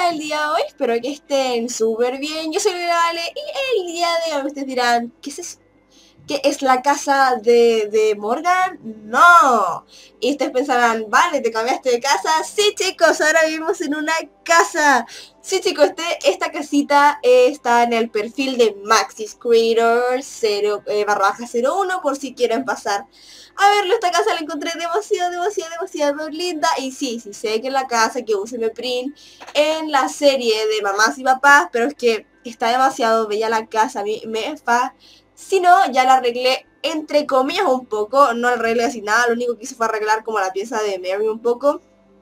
el día de hoy? Espero que estén súper bien. Yo soy Vale y el día de hoy ustedes dirán, ¿qué es eso? ¿Qué es la casa de Morgan? No. Y ustedes pensarán, vale, ¿te cambiaste de casa? Sí, chicos, ahora vivimos en una casa. Sí, chicos, esta casita está en el perfil de Maxis Creator 0/01 por si quieren pasar a verlo. Esta casa la encontré demasiado linda. Y sí, sé que es la casa que usa Print en la serie de Mamás y Papás, pero es que está demasiado bella la casa. A mí me si no, ya la arreglé entre comillas un poco, no arreglé así nada, lo único que hice fue arreglar como la pieza de Mary un poco,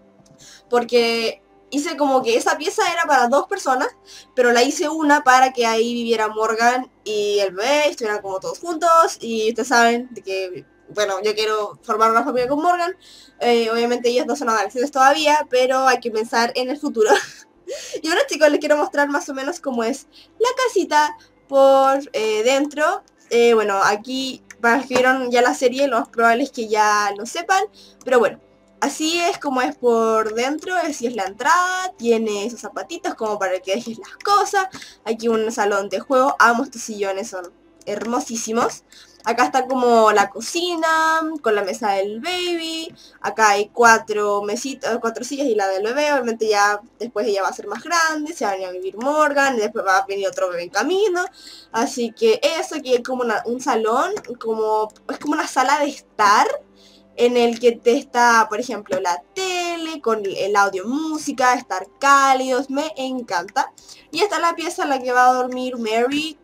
porque hice como que esa pieza era para dos personas, pero la hice una para que ahí viviera Morgan y el bebé, estuvieran como todos juntos, y ustedes saben de que, bueno, yo quiero formar una familia con Morgan. Obviamente ellos no son adolescentes todavía, pero hay que pensar en el futuro. Y bueno, chicos, les quiero mostrar más o menos cómo es la casita por dentro. Bueno, aquí para los que vieron ya la serie, lo más probable es que ya lo sepan, pero bueno, así es como es por dentro. Así es la entrada, tiene esos zapatitos como para que dejes las cosas. Aquí un salón de juego, amo estos sillones, son hermosísimos. Acá está como la cocina, con la mesa del baby. Acá hay cuatro mesitas, cuatro sillas y la del bebé. Obviamente ya después ella va a ser más grande, se va a venir a vivir Morgan, y después va a venir otro bebé en camino. Así que eso, aquí hay como un salón, es como una sala de estar, en el que te está, por ejemplo, la tele, con el audio, música, estar cálidos, me encanta. Y esta es la pieza en la que va a dormir Mary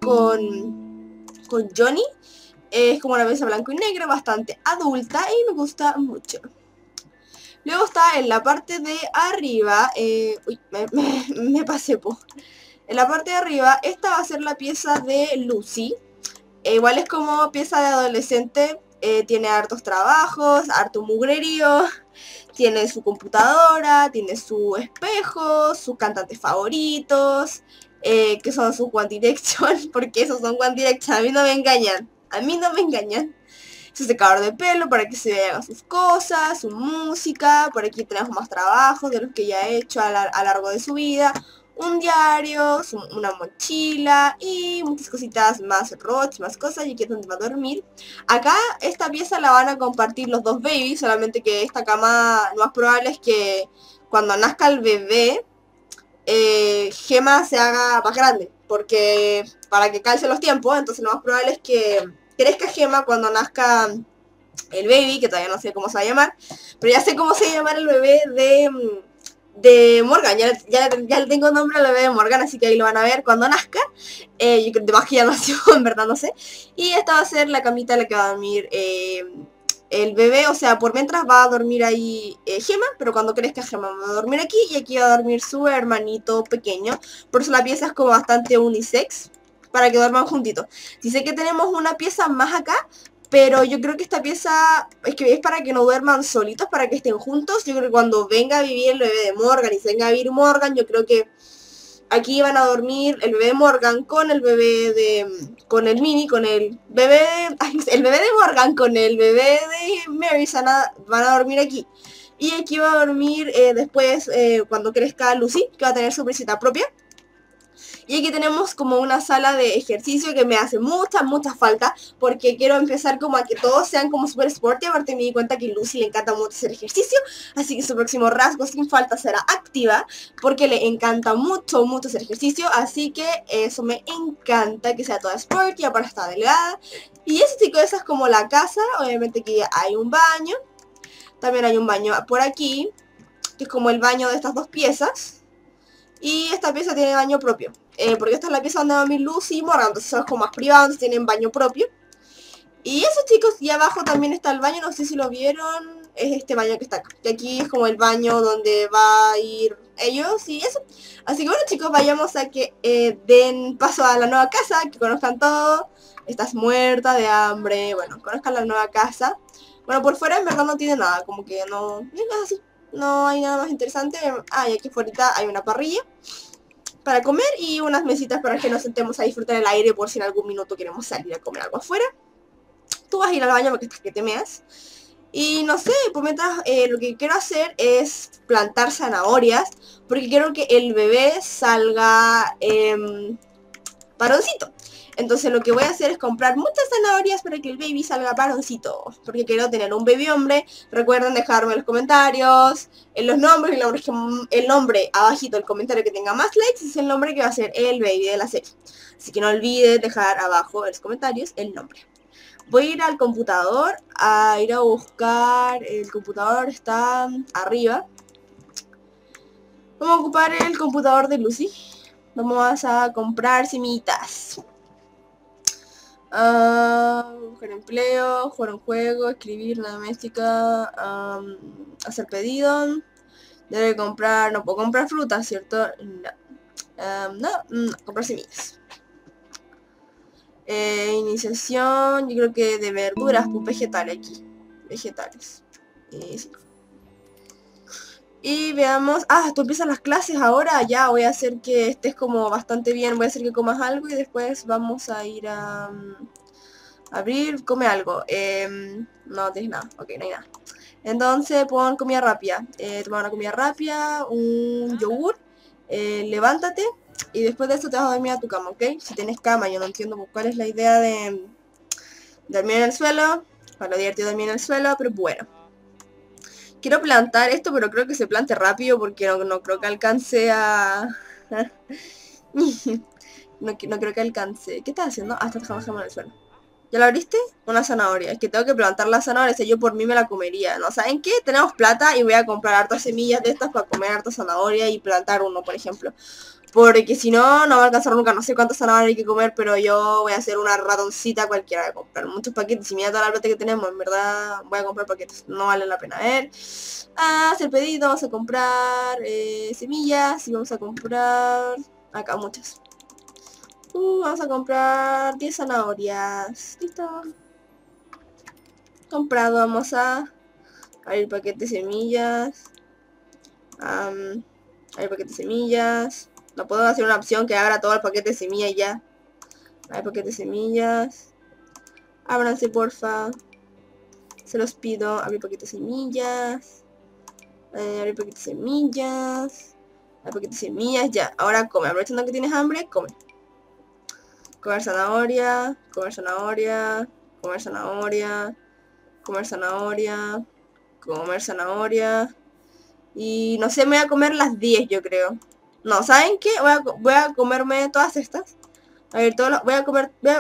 con Johnny. Es como una mesa blanco y negro, bastante adulta y me gusta mucho. Luego está en la parte de arriba, uy, me pasé po. En la parte de arriba, esta va a ser la pieza de Lucy. Igual es como pieza de adolescente, tiene hartos trabajos, harto mugrerío, tiene su computadora, tiene su espejo, sus cantantes favoritos, que son sus One Direction, porque esos son One Direction, a mí no me engañan. A mí no me engañan. Su secador de pelo para que se haga sus cosas, su música. Por aquí tenemos más trabajos de los que ya ha hecho a lo largo de su vida. Un diario, una mochila y muchas cositas más, robots, más cosas. Y aquí es donde va a dormir. Acá esta pieza la van a compartir los dos babies, solamente que esta cama lo más probable es que cuando nazca el bebé, Gemma se haga más grande, porque para que calce los tiempos. Entonces lo más probable es que crezca Gemma cuando nazca el baby, que todavía no sé cómo se va a llamar, pero ya sé cómo se va a llamar el bebé de Morgan. Ya le tengo nombre al bebé de Morgan, así que ahí lo van a ver cuando nazca. Yo creo que ya nació, en verdad no sé. Y esta va a ser la camita en la que va a dormir el bebé, o sea, por mientras va a dormir ahí Gemma, pero cuando crezca Gemma va a dormir aquí, y aquí va a dormir su hermanito pequeño. Por eso la pieza es como bastante unisex, para que duerman juntitos. Sí sé que tenemos una pieza más acá, pero yo creo que esta pieza es para que no duerman solitos, para que estén juntos. Yo creo que cuando venga a vivir el bebé de Morgan y se venga a vivir Morgan, yo creo que aquí van a dormir el bebé de Morgan con el bebé con el mini, con el bebé, el bebé de Morgan con el bebé de Mary van a dormir aquí. Y aquí va a dormir después, cuando crezca Lucy, que va a tener su visita propia. Y aquí tenemos como una sala de ejercicio que me hace mucha falta, porque quiero empezar como a que todos sean como super sport. Y aparte me di cuenta que a Lucy le encanta mucho hacer ejercicio, así que su próximo rasgo sin falta será activa, porque le encanta mucho hacer ejercicio. Así que eso me encanta, que sea toda sport y aparte está delgada. Y eso, chicos, esa es como la casa. Obviamente que hay un baño, también hay un baño por aquí, que es como el baño de estas dos piezas. Y esta pieza tiene baño propio, porque esta es la pieza donde va a dormir Lucy y Morgan, entonces es como más privado, entonces tienen baño propio. Y eso, chicos, y abajo también está el baño, no sé si lo vieron, es este baño que está acá. Y aquí es como el baño donde va a ir ellos y eso. Así que bueno, chicos, vayamos a que den paso a la nueva casa, que conozcan todo. Estás muerta de hambre, bueno, conozcan la nueva casa. Bueno, por fuera en verdad no tiene nada, como que no es así. No hay nada más interesante. Y aquí afuera hay una parrilla para comer y unas mesitas para que nos sentemos a disfrutar el aire por si en algún minuto queremos salir a comer algo afuera. Tú vas a ir al baño porque estás que te meas. Y no sé, pues mientras lo que quiero hacer es plantar zanahorias, porque quiero que el bebé salga varoncito. Entonces lo que voy a hacer es comprar muchas zanahorias para que el baby salga varoncito, porque quiero tener un baby hombre. Recuerden dejarme en los comentarios los nombres, el nombre abajito del comentario que tenga más likes es el nombre que va a ser el baby de la serie. Así que no olvides dejar abajo en los comentarios el nombre. Voy a ir al computador, a ir a buscar, el computador está arriba. Vamos a ocupar el computador de Lucy. Vamos a comprar semillitas. Buscar empleo, jugar un juego, escribir una doméstica, hacer pedido. Debe comprar, no puedo comprar frutas, ¿cierto? No, comprar semillas. Iniciación, yo creo que de verduras, pues vegetales aquí. Vegetales. Sí. Y veamos, tú empiezan las clases ahora, ya voy a hacer que estés como bastante bien, voy a hacer que comas algo y después vamos a ir a abrir, come algo. No tienes nada, ok, no hay nada. Entonces pon comida rápida, toma una comida rápida, un yogur, levántate y después de eso te vas a dormir a tu cama, ¿ok? Si tienes cama, yo no entiendo cuál es la idea de dormir en el suelo, para divertido dormir en el suelo, pero bueno. Quiero plantar esto, pero creo que se plante rápido porque no creo que alcance a... no creo que alcance. ¿Qué estás haciendo? Está trabajando en el suelo. ¿Ya lo abriste? Una zanahoria. Es que tengo que plantar la zanahoria, si yo por mí me la comería. ¿No saben qué? Tenemos plata y voy a comprar hartas semillas de estas para comer harta zanahoria y plantar uno, por ejemplo. Porque si no, no va a alcanzar nunca. No sé cuántas zanahorias hay que comer, pero yo voy a hacer una ratoncita cualquiera. Voy a comprar muchos paquetes. Y mira toda la plata que tenemos, en verdad voy a comprar paquetes. No vale la pena. A ver. Hacer pedido. Vamos a comprar semillas. Y vamos a comprar... acá muchas. Vamos a comprar 10 zanahorias. Listo. Comprado. Vamos a abrir paquete de semillas. Abrir paquete de semillas. No puedo hacer una opción que abra todo el paquete de semillas y ya. Hay paquete de semillas. Ábranse, porfa. Se los pido. Abrir paquete de semillas. Abrir paquete de semillas. Abrir paquete de semillas. Ya. Ahora come. Aprovechando que tienes hambre, come. Comer zanahoria. Comer zanahoria. Comer zanahoria. Comer zanahoria. Comer zanahoria. Y no sé, me voy a comer las 10 yo creo. No, ¿saben qué? Voy a comerme todas estas. A ver, voy a comer... Voy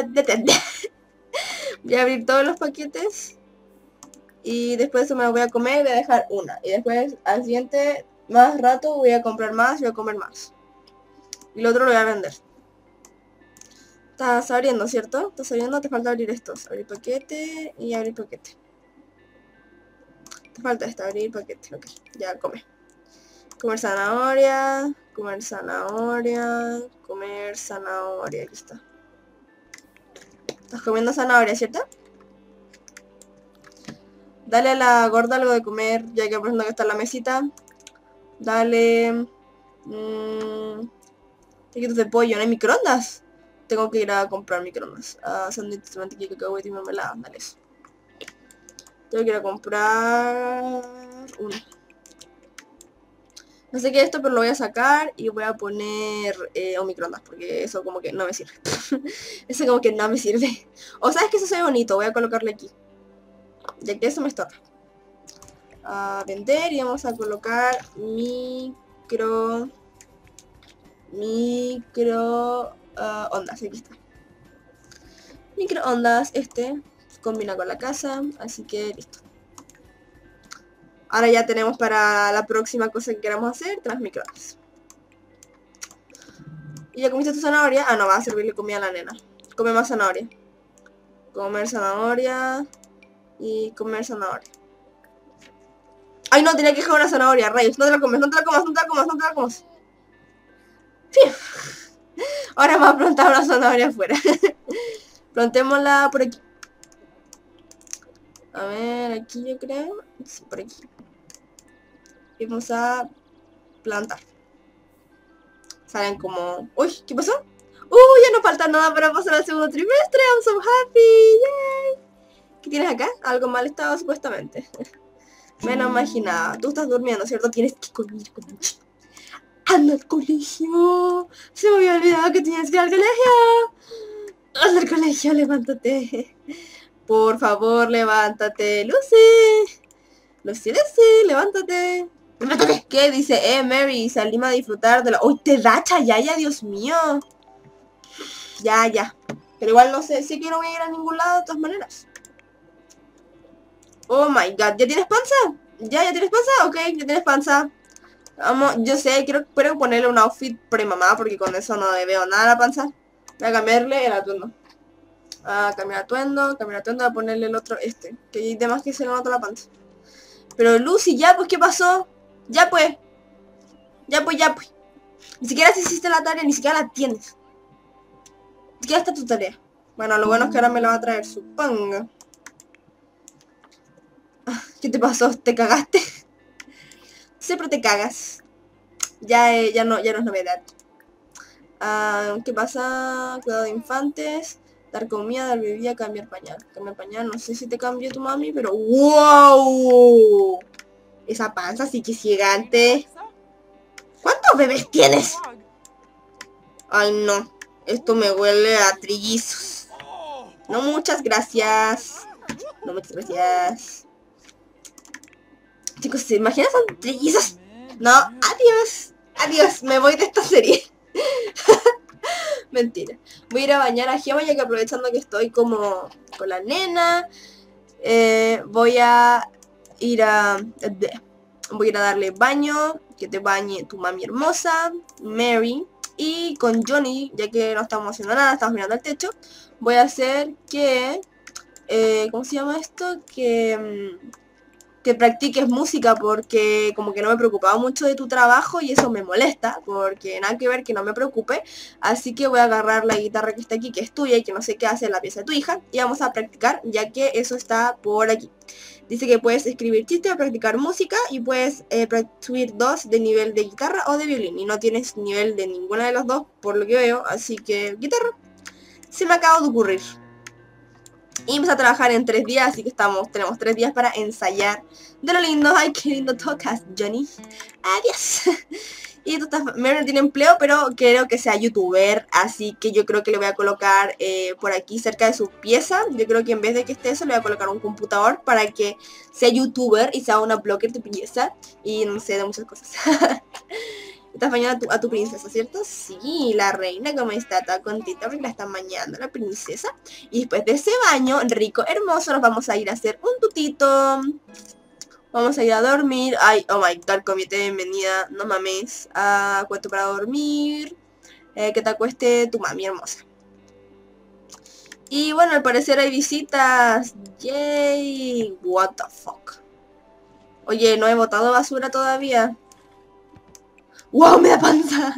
a abrir todos los paquetes. Y después eso me lo voy a comer y voy a dejar una. Y después al siguiente, más rato, voy a comprar más y voy a comer más. Y lo otro lo voy a vender. Estás abriendo, ¿cierto? Estás abriendo, te falta abrir estos. Abrir paquete y abrir paquete. Te falta esta, abrir paquete. Ok, ya come. Comer zanahoria, comer zanahoria, comer zanahoria, aquí está. Estás comiendo zanahoria, ¿cierto? Dale a la gorda algo de comer, ya que por ejemplo que está en la mesita. Dale... taquitos de pollo, ¿no hay microondas? Tengo que ir a comprar microondas. Sándwiches de mantequilla, cacahuete y mermelada, dale eso. Tengo que ir a comprar... uno. No sé qué es esto, pero lo voy a sacar y voy a poner un microondas, porque eso como que no me sirve. Eso como que no me sirve. O sabes que eso se ve bonito, voy a colocarle aquí. Ya que eso me estorba. A vender y vamos a colocar ondas, aquí está. Microondas, combina con la casa, así que listo. Ahora ya tenemos para la próxima cosa que queramos hacer, tras microondas. ¿Y ya comiste tu zanahoria? No, va a servirle comida a la nena. Come más zanahoria. Comer zanahoria. Y comer zanahoria. Ay, no, tenía que dejar una zanahoria, rayos. No te la comes, no te la comas, no te la comas, no te la comas. Ahora vamos a plantar una zanahoria afuera. Plantémosla por aquí. A ver, aquí yo creo. Sí, por aquí. Y vamos a plantar. Salen como... Uy, ¿qué pasó? Ya no falta nada para pasar al segundo trimestre. I'm so happy. Yay. ¿Qué tienes acá? Algo mal estado supuestamente. Me lo imaginaba. Tú estás durmiendo, ¿cierto? Tienes que comer como un chico. ¡Anda al colegio! Se me había olvidado que tenías que ir al colegio. ¡Anda al colegio! Levántate. Por favor, levántate. Lucy. Lucy, Lucy, levántate. ¡Levántate! ¿Qué dice? Mary, salimos a disfrutar de la... ¡Uy, te da chayaya, Dios mío! Ya, ya. Pero igual no sé, sé que no voy a ir a ningún lado de todas maneras. Oh my god, ¿ya tienes panza? ¿Ya tienes panza? Ok, ya tienes panza. Vamos, yo sé, quiero ponerle un outfit pre-mamá porque con eso no le veo nada a la panza. Voy a cambiarle el atuendo. Cambiar atuendo, voy a ponerle el otro, este. Que hay demás que se le nota la panza. Pero Lucy, ya pues, ¿qué pasó? Ya pues. Ya pues, ya pues. Ni siquiera si hiciste la tarea, ni siquiera la tienes. Ni siquiera está tu tarea. Bueno, lo bueno es que ahora me la va a traer, supongo. ¿Qué te pasó? ¿Te cagaste? Siempre te cagas. Ya no es novedad. ¿Qué pasa? Cuidado de infantes. Dar comida, dar bebida, cambiar pañal. Cambiar pañal, no sé si te cambió tu mami, pero ¡wow! Esa panza sí que es gigante. ¿Cuántos bebés tienes? Ay, no. Esto me huele a trillizos. No, muchas gracias. No, muchas gracias. Chicos, ¿se imaginan? Son trillizos. No, adiós. Adiós, me voy de esta serie. Mentira. Voy a ir a bañar a Gemma ya que aprovechando que estoy como con la nena. Voy a ir a... Voy a ir a darle baño. Que te bañe tu mami hermosa, Mary. Y con Johnny, ya que no estamos haciendo nada, estamos mirando al techo, voy a hacer que... ¿cómo se llama esto? Que practiques música porque como que no me preocupaba mucho de tu trabajo y eso me molesta porque nada que ver que no me preocupe, así que voy a agarrar la guitarra que está aquí, que es tuya y que no sé qué hace en la pieza de tu hija, y vamos a practicar ya que eso está por aquí. Dice que puedes escribir chistes o practicar música y puedes subir 2 de nivel de guitarra o de violín y no tienes nivel de ninguna de los dos por lo que veo, así que guitarra se me acaba de ocurrir. Y empecé a trabajar en 3 días, así que tenemos 3 días para ensayar. De lo lindo, ay, qué lindo tocas, Johnny. Adiós. Y tú estás, Mary no tiene empleo, pero quiero que sea youtuber, así que yo creo que le voy a colocar por aquí cerca de su pieza. Yo creo que en vez de que esté eso, le voy a colocar un computador para que sea youtuber y sea una blogger de pieza. Y no sé, de muchas cosas. Estás bañando a tu princesa, ¿cierto? Sí, la reina como está toda contenta porque la están bañando la princesa. Y después de ese baño rico, hermoso, nos vamos a ir a hacer un tutito. Vamos a ir a dormir. Ay, oh my god, comité de bienvenida. No mames. Cuento para dormir. Que te acueste tu mami hermosa. Y bueno, al parecer hay visitas. Yay. What the fuck. Oye, no he botado basura todavía. ¡Wow! ¡Me da panza!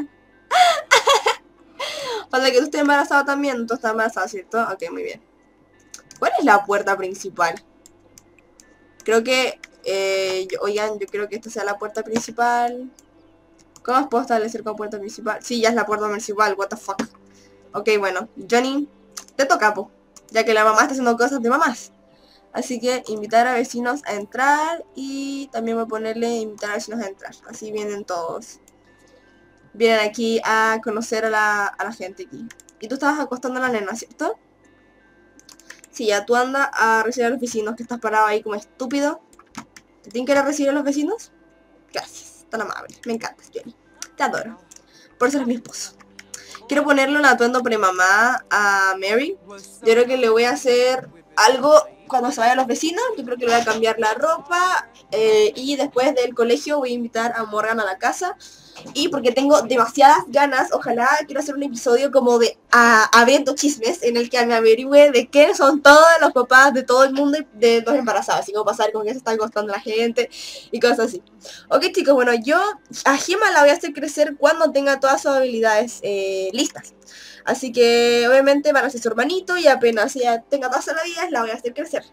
Falta que tú estés embarazado también. Tú estás embarazada, ¿cierto? Ok, muy bien. ¿Cuál es la puerta principal? Creo que... oigan, yo creo que esta sea la puerta principal. ¿Cómo os puedo establecer como puerta principal? Sí, ya es la puerta principal. What the fuck. Ok, bueno. Johnny, te toca, po. Ya que la mamá está haciendo cosas de mamás. Así que invitar a vecinos a entrar. Y también voy a ponerle invitar a vecinos a entrar. Así vienen todos. Vienen aquí a conocer a la gente aquí. Y tú estabas acostando a la nena, ¿cierto? Sí, ya tú andas a recibir a los vecinos, que estás parado ahí como estúpido. ¿Te tienen que ir a recibir a los vecinos? Gracias, tan amable. Me encantas, Johnny. Te adoro. Por eso eres mi esposo. Quiero ponerle un atuendo pre-mamá a Mary. Yo creo que le voy a hacer algo cuando se vayan los vecinos. Yo creo que le voy a cambiar la ropa. Y después del colegio voy a invitar a Morgan a la casa. Y porque tengo demasiadas ganas, ojalá quiero hacer un episodio como de abriendo chismes en el que me averigüe de qué son todos los papás de todo el mundo y de los embarazados, así como pasar con qué se está acostando la gente y cosas así. Ok chicos, bueno, yo a Gemma la voy a hacer crecer cuando tenga todas sus habilidades listas. Así que obviamente van a ser su hermanito y apenas ella tenga todas las habilidades la voy a hacer crecer.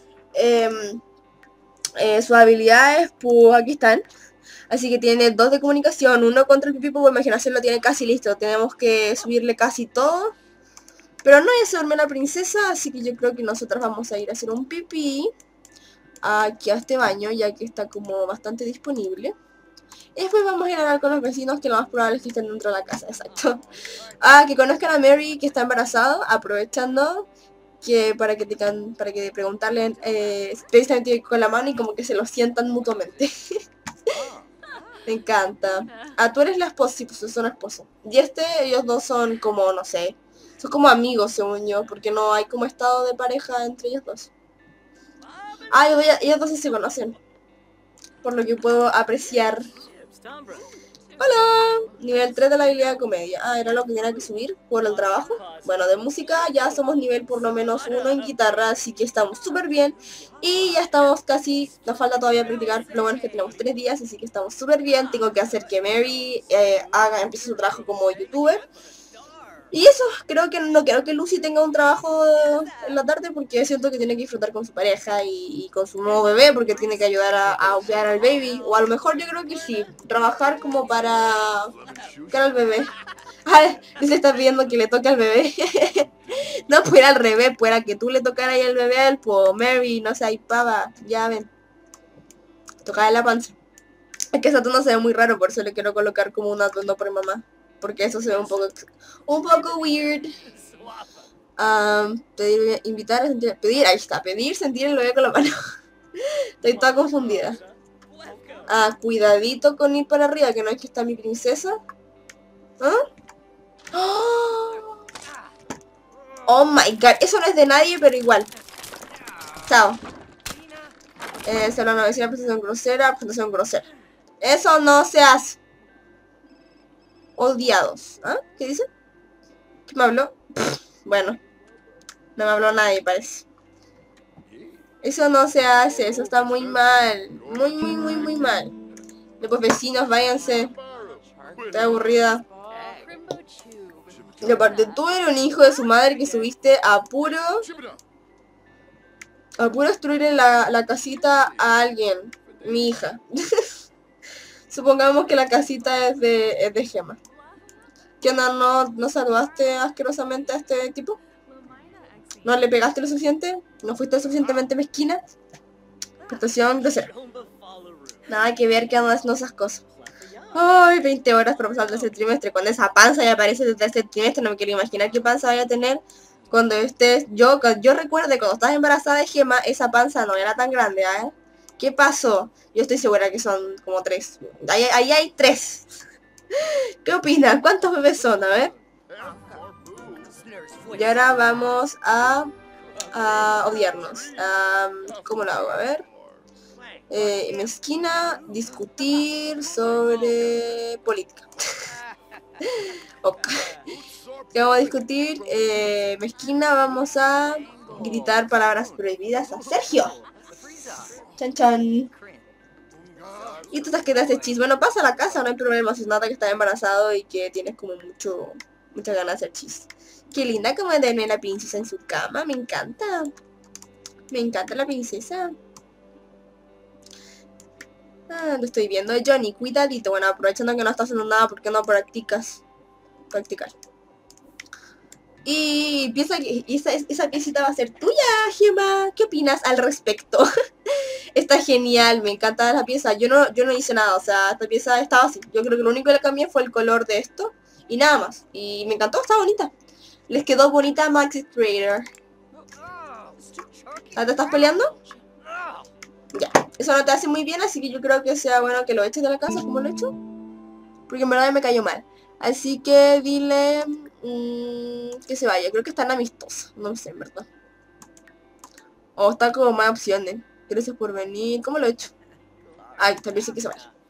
Sus habilidades, pues aquí están. Así que tiene 2 de comunicación, 1 contra el pipí, pues imaginación lo tiene casi listo. Tenemos que subirle casi todo. Pero no, ya se durmió la princesa, así que yo creo que nosotras vamos a ir a hacer un pipí aquí a este baño, ya que está como bastante disponible. Y después vamos a ir a hablar con los vecinos, que lo más probable es que estén dentro de la casa, exacto. Que conozcan a Mary, que está embarazada, aprovechando que para que preguntarle precisamente con la mano y como que se lo sientan mutuamente. Me encanta. Tú eres la esposa, sí, pues son esposos. Y ellos dos son como, no sé, son como amigos, según yo, porque no hay como estado de pareja entre ellos dos. Ellos dos sí se conocen, por lo que puedo apreciar. Hola, nivel 3 de la habilidad de comedia. Era lo que tenía que subir por el trabajo. Bueno, de música ya somos nivel por lo menos 1 en guitarra, así que estamos súper bien. Y ya estamos casi, nos falta todavía practicar, lo bueno es que tenemos 3 días, así que estamos súper bien. Tengo que hacer que Mary empiece su trabajo como youtuber. Y eso, no creo que Lucy tenga un trabajo en la tarde porque siento que tiene que disfrutar con su pareja y con su nuevo bebé porque tiene que ayudar a cuidar al baby. O a lo mejor yo creo que sí, trabajar como para cuidar al bebé. Ay, se está pidiendo que le toque al bebé. No, pues era al revés, pues era que tú le tocaras ahí al bebé a él, pues Mary, no sé, ahí pava, ya ven. Tocar la panza. Es que Saturno se ve muy raro, por eso le quiero colocar como un atuendo por mamá. Porque eso se ve un poco weird. Pedir, invitar, sentir, pedir, ahí está, pedir, sentir el bebé con la mano. Estoy toda confundida. Cuidadito con ir para arriba, que no es que está mi princesa. ¡Oh! Oh my god, eso no es de nadie, pero igual. Chao. Será una vecina presentación grosera. Eso no se hace. Odiados. ¿Qué dice? ¿Qué me habló? Bueno, no me habló nadie, parece. Eso no se hace, eso está muy mal. Muy, muy, muy, muy mal. Después vecinos, váyanse. Estoy aburrida. Y aparte, tú eres un hijo de su madre que subiste a puro destruirle la casita a alguien. Mi hija. Supongamos que la casita es de Gemma. ¿Qué onda? ¿No saludaste asquerosamente a este tipo? ¿No le pegaste lo suficiente? ¿No fuiste lo suficientemente mezquina? Prestación grosera. Nada que ver que andan haciendo esas cosas. Ay, 20 horas para pasar el tercer trimestre. Cuando esa panza ya aparece desde el tercer trimestre, no me quiero imaginar qué panza vaya a tener cuando estés. Yo recuerdo que cuando estás embarazada de Gemma, esa panza no era tan grande, ¿eh? ¿Qué pasó? Yo estoy segura que son como 3. Ahí hay 3. ¿Qué opinas? ¿Cuántos bebés son? A ver. Y ahora vamos a odiarnos. ¿Cómo lo hago? A ver. Mezquina, discutir sobre política. Okay. ¿Qué vamos a discutir? Mezquina, vamos a gritar palabras prohibidas a Sergio. Chan chan. Y tú estás que te haces chis. Bueno, pasa a la casa, no hay problema. Si es nada que estás embarazado y que tienes como muchas ganas de hacer chis. Qué linda como de tener la princesa en su cama. Me encanta. Me encanta la princesa. Lo estoy viendo. Johnny, cuidadito. Bueno, aprovechando que no estás haciendo nada, ¿por qué no practicas? Practicar. Y piensa que esa piecita va a ser tuya, Gemma. ¿Qué opinas al respecto? Está genial, me encanta la pieza. Yo no hice nada, o sea, esta pieza estaba así. Yo creo que lo único que le cambié fue el color de esto. Y nada más. Y me encantó, está bonita. Les quedó bonita Maxi Trader. ¿Te estás peleando? Ya. Eso no te hace muy bien, así que yo creo que sea bueno que lo eches de la casa como lo he hecho. Porque en verdad me cayó mal. Así que dile que se vaya. Creo que están amistosas. No sé, en verdad. O está como más opciones. Gracias por venir. ¿Cómo lo he hecho? Ay, también sí que se vaya.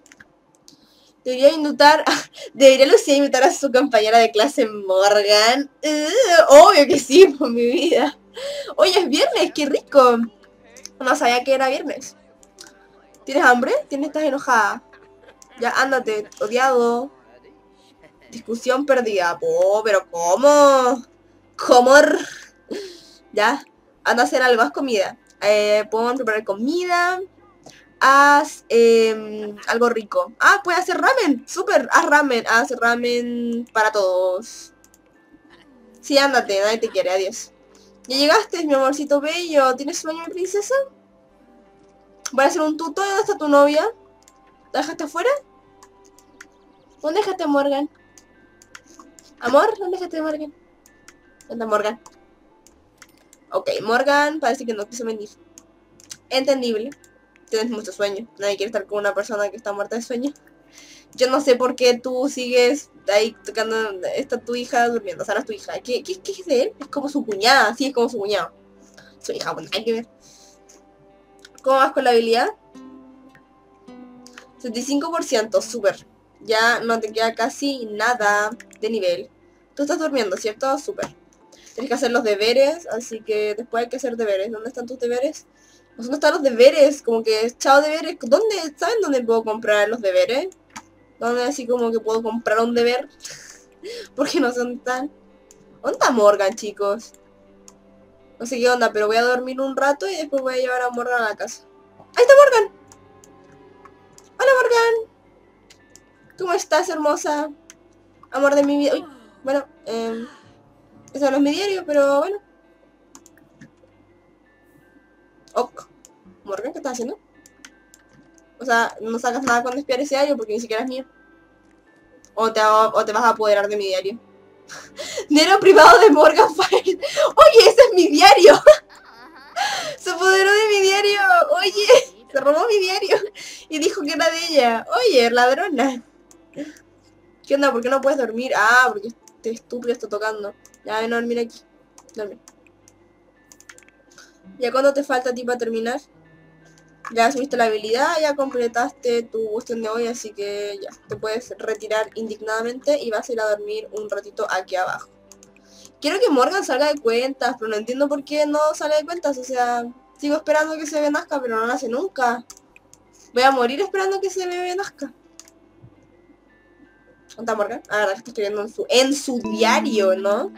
Debería Lucía invitar a su compañera de clase Morgan. Obvio que sí, por mi vida. Hoy es viernes, qué rico. No sabía que era viernes. ¿Tienes hambre? ¿Estás enojada? Ya, ándate, odiado. Discusión perdida. Oh, pero ¿cómo? ¿Cómo? Ya, anda a hacer algo, haz comida. Puedo preparar comida. Haz algo rico. Puedes hacer ramen. Súper, haz ramen para todos. Sí, ándate, nadie te quiere, adiós. Ya llegaste, mi amorcito bello. ¿Tienes sueño, mi princesa? Voy a hacer un tuto. ¿Dónde está tu novia? ¿La dejaste afuera? ¿Dónde dejaste a Morgan? ¿Amor? ¿Dónde dejaste a Morgan? ¿Dónde está Morgan? Ok, Morgan parece que no quiso venir. Entendible. Tienes mucho sueño. Nadie quiere estar con una persona que está muerta de sueño. Yo no sé por qué tú sigues ahí tocando. Está tu hija durmiendo. O sea, no es tu hija. ¿Qué es de él? Es como su cuñada. Sí, es como su cuñado. Su hija, bueno, hay que ver. ¿Cómo vas con la habilidad? 75%, súper. Ya no te queda casi nada de nivel. Tú estás durmiendo, ¿cierto? Súper. Tienes que hacer los deberes, así que después hay que hacer deberes. ¿Dónde están tus deberes? ¿Dónde están los deberes? Como que, chao deberes. ¿Dónde? ¿Saben dónde puedo comprar los deberes? ¿Dónde así como que puedo comprar un deber? Porque no son tan... ¿Dónde está Morgan, chicos? No sé qué onda, pero voy a dormir un rato y después voy a llevar a Morgan a la casa. ¡Ahí está Morgan! ¡Hola, Morgan! ¿Cómo estás, hermosa? Amor de mi vida. Uy, bueno, eso no es mi diario, pero bueno. Ok. Morgan, ¿qué estás haciendo? O sea, no sacas nada con espiar ese diario porque ni siquiera es mío. O te vas a apoderar de mi diario. Diario privado de Morgan Fire. Oye, ese es mi diario. Se apoderó de mi diario. Oye, se robó mi diario. Y dijo que era de ella. Oye, ladrona. ¿Qué onda? ¿Por qué no puedes dormir? Ah, porque este estúpido está tocando. Ya ven a dormir aquí. Dormir. ¿Ya cuánto te falta a ti para terminar? Ya subiste la habilidad, ya completaste tu cuestión de hoy, así que ya, te puedes retirar indignadamente y vas a ir a dormir un ratito aquí abajo. Quiero que Morgan salga de cuentas, pero no entiendo por qué no sale de cuentas, o sea, sigo esperando que se nazca, pero no nace nunca. Voy a morir esperando que se bebé nazca. ¿Dónde está Morgan? Ah, la verdad que está escribiendo en su diario, ¿no?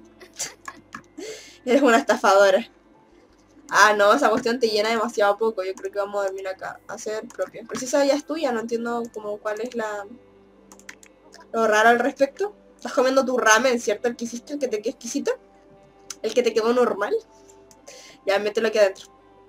Eres una estafadora. Ah, no, esa cuestión te llena demasiado poco. Yo creo que vamos a dormir acá. A hacer propio. Pero si esa ya es tuya, no entiendo como cuál es lo raro al respecto. Estás comiendo tu ramen, ¿cierto? El que hiciste, el que te quedó exquisito. El que te quedó normal. Ya, mételo aquí adentro.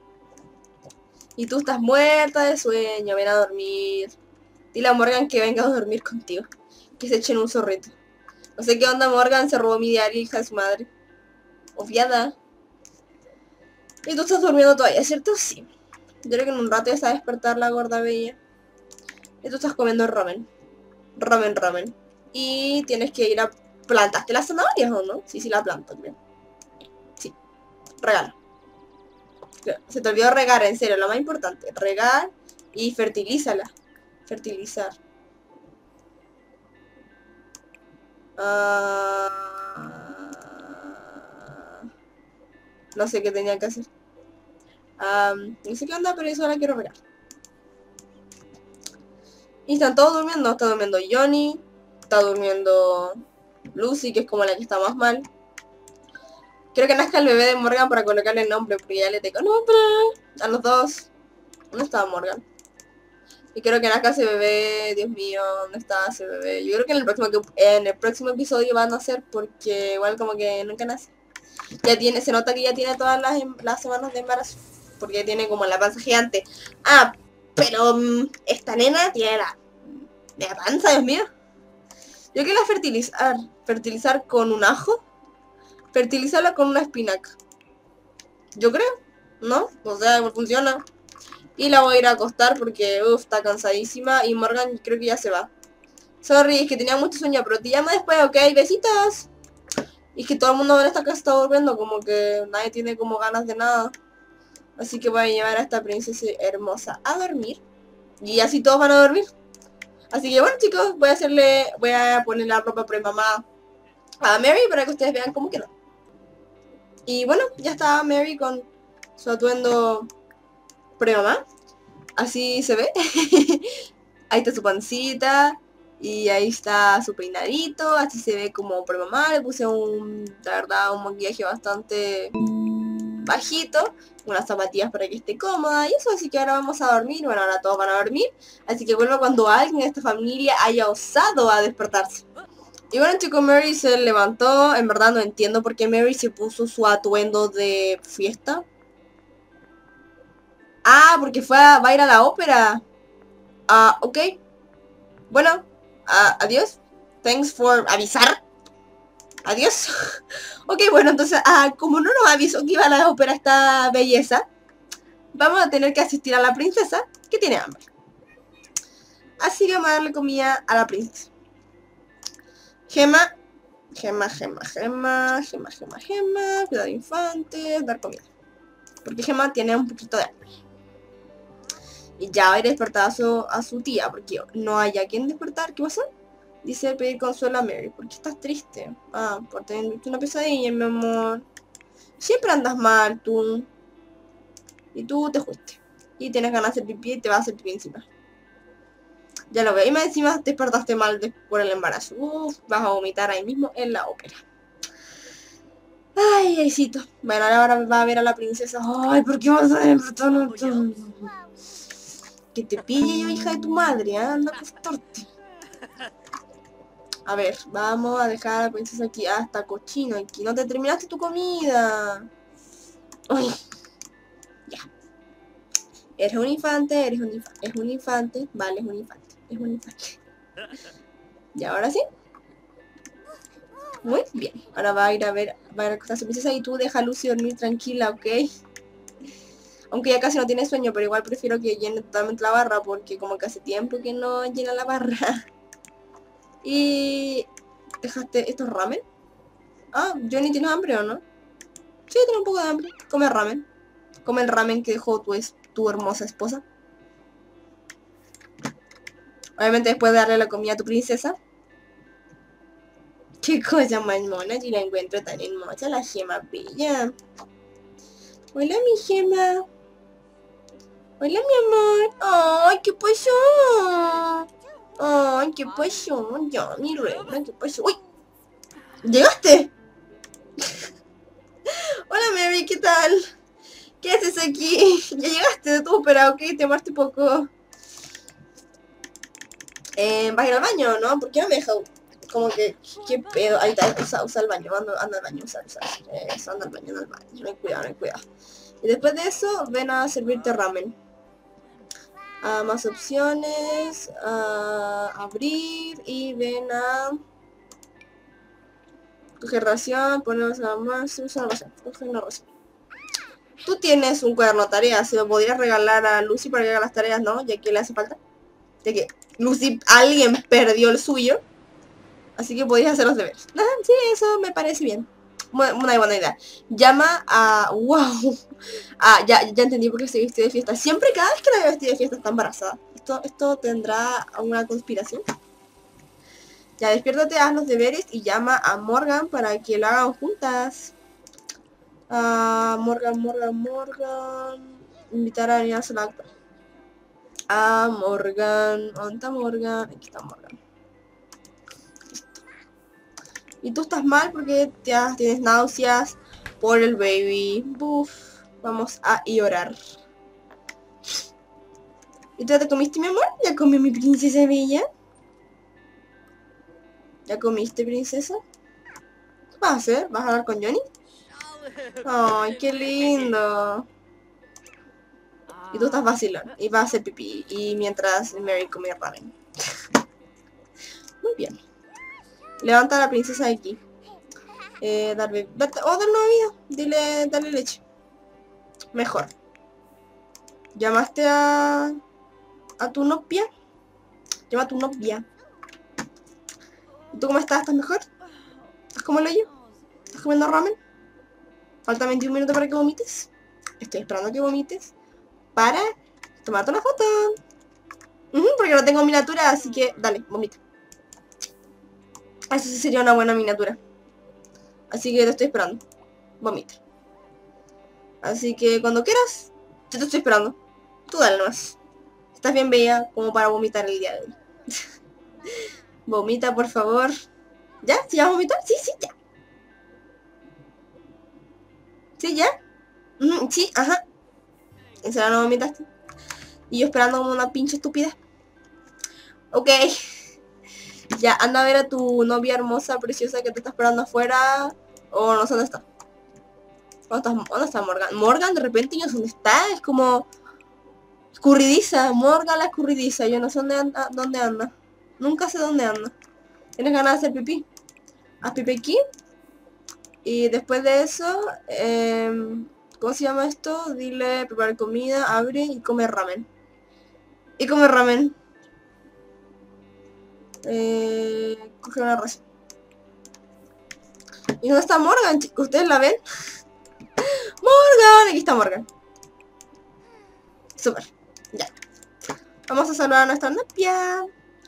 Y tú estás muerta de sueño, ven a dormir. Dile a Morgan que venga a dormir contigo. Que se echen un zorrito. No sé qué onda, Morgan se robó mi diario, hija de su madre. Obviada. Y tú estás durmiendo todavía, ¿cierto? Sí. Yo creo que en un rato ya está a despertar la gorda bella. Y tú estás comiendo ramen. Ramen. Y tienes que ir a... ¿Plantaste las zanahorias o no? Sí, la planto, creo. Sí. Regala. Se te olvidó regar, en serio, lo más importante. Regar y fertilízala. Fertilizar. No sé qué tenía que hacer. No sé qué onda, pero eso la quiero regar. Y están todos durmiendo. Está durmiendo Johnny. Está durmiendo Lucy, que es como la que está más mal. Quiero que nazca el bebé de Morgan para colocarle el nombre, porque ya le tengo nombre a los dos. ¿Dónde estaba Morgan? Y quiero que nazca ese bebé, Dios mío, ¿dónde está ese bebé? Yo creo que en el próximo episodio va a nacer, porque igual como que nunca nace. Ya tiene, se nota que ya tiene todas las semanas de embarazo, porque ya tiene como la panza gigante. Ah, pero esta nena tiene la panza, Dios mío. Yo quiero fertilizar con un ajo, fertilizarla con una espinaca. Yo creo, ¿no? O sea, funciona. Y la voy a ir a acostar porque, está cansadísima. Y Morgan creo que ya se va. Sorry, es que tenía mucho sueño, pero te llamo después, ¿ok? Besitos. Y es que todo el mundo en esta casa está durmiendo, como que nadie tiene como ganas de nada. Así que voy a llevar a esta princesa hermosa a dormir. Y así todos van a dormir. Así que bueno, chicos, voy a poner la ropa pre-mamá a Mary para que ustedes vean cómo quedó. Y bueno, ya está Mary con su atuendo pre-mamá. Así se ve. Ahí está su pancita. Y ahí está su peinadito. Así se ve como pre-mamá. Le puse la verdad, un maquillaje bastante bajito. Unas zapatillas para que esté cómoda. Y eso, así que ahora vamos a dormir. Bueno, ahora todos van a dormir. Así que vuelvo cuando alguien de esta familia haya osado a despertarse. Y bueno, chicos, Mary se levantó. En verdad no entiendo por qué Mary se puso su atuendo de fiesta. Ah, porque va a ir a la ópera. Ah, ok. Bueno, adiós. Thanks for avisar. Adiós. Ok, bueno, entonces, como no nos avisó que iba a la ópera esta belleza, vamos a tener que asistir a la princesa que tiene hambre. Así que vamos a darle comida a la princesa. Gema, gema, gema, gema, gema, gema, gema, cuidar infantes, dar comida. Porque Gema tiene un poquito de hambre. Y ya va a ir a despertar a su tía, porque no hay a quien despertar. ¿Qué pasó? Dice pedir consuelo a Mary. ¿Por qué estás triste? Ah, por tener una pesadilla, mi amor. Siempre andas mal, tú. Y tú te fuiste. Y tienes ganas de hacer pipí y te vas a hacer pipí encima. Ya lo veo. Y más encima te despertaste mal por el embarazo. Uf, vas a vomitar ahí mismo en la ópera. Ay, aycito. Bueno, ahora va a ver a la princesa. Ay, ¿por qué vas a despertar? Que te pille yo, hija de tu madre, ¿eh? Anda a acostarte. A ver, vamos a dejar a la princesa aquí. Ah, está cochino aquí. No te terminaste tu comida. Uy. Ya. Eres un infante, eres un infante. Es un infante. Vale, es un infante. Es un infante. Y ahora sí. Muy bien. Ahora va a ir a ver, va a acostar a su princesa y tú deja a Lucy dormir tranquila, ¿ok? Aunque ya casi no tiene sueño, pero igual prefiero que llene totalmente la barra porque como que hace tiempo que no llena la barra. Y... ¿dejaste estos ramen? Ah, Johnny, ¿tienes hambre o no? Sí, tiene un poco de hambre. Come ramen. Come el ramen que dejó tu hermosa esposa. Obviamente después de darle la comida a tu princesa. Qué cosa más mona, si la encuentro tan hermosa, la Gema bella. Hola, mi Gema. Hola, mi amor. Ay, ¿qué pasó? Ay, ¿qué pasó? Ya, mi reina, ¿qué pasó? ¡Uy! ¿Llegaste? Hola, Mary, ¿qué tal? ¿Qué haces aquí? Ya llegaste de tu ópera, ok, te muerto poco. ¿Vas a ir al baño, no? ¿Por qué no me deja? Como que, ¿qué pedo? Ahí está, usa el baño, anda al baño, usa, anda al baño, anda al baño. No hay cuidado, no hay cuidado. Y después de eso, ven a servirte ramen. Más opciones, abrir y ven a coger ración, ponemos a más, usa una ración, coger una ración. Tú tienes un cuaderno de tareas, se lo podrías regalar a Lucy para que haga las tareas, ¿no? Ya que le hace falta. De que Lucy, alguien perdió el suyo, así que podrías hacer los deberes. Sí, eso me parece bien. Una buena idea. Llama a... ¡Wow! Ya entendí por qué estoy vestida de fiesta. Siempre, cada vez que la veo vestida de fiesta está embarazada. ¿Esto tendrá una conspiración? Ya, despiértate, haz los deberes y llama a Morgan para que lo hagan juntas. Morgan. Invitar a venir a la acta. Morgan. ¿Dónde está Morgan? Aquí está Morgan. Y tú estás mal porque ya tienes náuseas por el baby. Buf. Vamos a llorar. ¿Y tú ya te comiste, mi amor? ¿Ya comió mi princesa bella? ¿Ya comiste, princesa? ¿Qué vas a hacer? ¿Vas a hablar con Johnny? Ay, qué lindo. Y tú estás vacilando. Y vas a hacer pipí. Y mientras Mary come ramen. Muy bien. Levanta a la princesa de aquí. Darle bebida. Dale leche. Mejor. ¿Llamaste a tu novia? Llama a tu novia. ¿Y tú cómo estás? ¿Estás mejor? ¿Estás como el hoyo? ¿Estás comiendo ramen? Falta 21 minutos para que vomites. Estoy esperando a que vomites para tomarte una foto. Porque no tengo miniatura, así que dale, vomita. Eso sí sería una buena miniatura. Así que te estoy esperando. Vomita. Así que cuando quieras, yo te estoy esperando. Tú dale nomás. Estás bien bella como para vomitar el día de hoy. Vomita, por favor. ¿Ya? ¿Sí vas a vomitar? Sí, ya. ¿Sí, ya? Sí, ajá. ¿En serio no vomitaste? Y yo esperando como una pinche estúpida. Ok. Ya, anda a ver a tu novia hermosa, preciosa que te está esperando afuera. O no sé dónde está. ¿Dónde está Morgan? Morgan de repente yo no sé dónde está. Es como escurridiza. Morgan la escurridiza. Yo no sé dónde anda. Nunca sé dónde anda. ¿Tienes ganas de hacer pipí? Haz pipí aquí. Y después de eso, ¿cómo se llama esto? Dile preparar comida, abre y come ramen. Y come ramen. Coge una ración. ¿Y dónde está Morgan, chicos? ¿Ustedes la ven? ¡Morgan! Aquí está Morgan. Súper. Ya. Vamos a saludar a nuestra novia.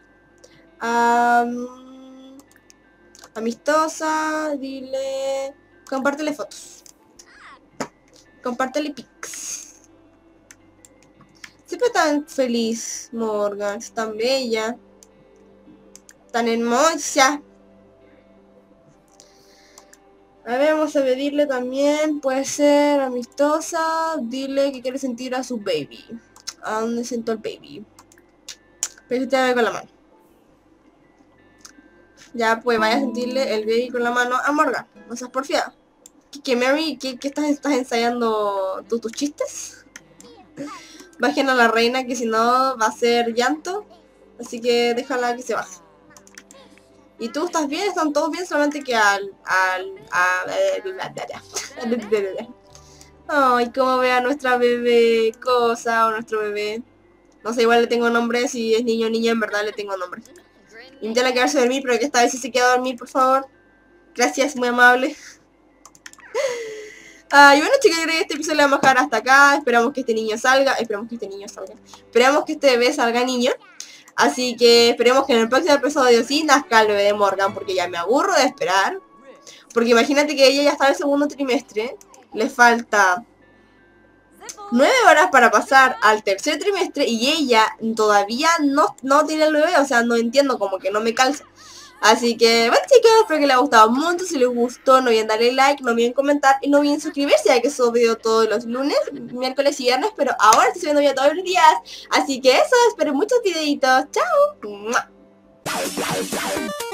Amistosa. Dile... Compártele fotos. Compártele pics. Siempre tan feliz, Morgan. Es tan bella. Tan hermosa. A ver, vamos a pedirle también, puede ser amistosa, dile que quiere sentir a su baby. ¿A dónde sentó el baby? Pero usted va con la mano. Ya, pues vaya a sentirle el baby con la mano a Morgan. No seas porfiada. ¿Qué Mary? ¿Qué estás ensayando tus chistes? Bajen a la reina que si no va a ser llanto. Así que déjala que se baje. ¿Y tú estás bien? ¿Están todos bien? Solamente que ay, cómo ve a nuestra bebé cosa o nuestro bebé. No sé, igual le tengo nombre. Si es niño o niña, en verdad le tengo nombre. Invítale a quedarse a dormir, pero que esta vez sí se queda a dormir, por favor. Gracias, muy amable. Y bueno, chicos, creo que este episodio le vamos a dejar hasta acá. Esperamos que este niño salga. Esperamos que este bebé salga niño. Así que esperemos que en el próximo episodio sí nazca el bebé de Morgan, porque ya me aburro de esperar. Porque imagínate que ella ya está en el segundo trimestre. Le falta 9 horas para pasar al tercer trimestre y ella todavía no tiene el bebé. O sea, no entiendo, como que no me calza. Así que, bueno chicos, espero que les haya gustado mucho. Si les gustó, no olviden darle like, no olviden comentar y no olviden suscribirse, ya que subo video todos los lunes, miércoles y viernes. Pero ahora estoy subiendo video todos los días. Así que eso, espero muchos videitos. ¡Chao!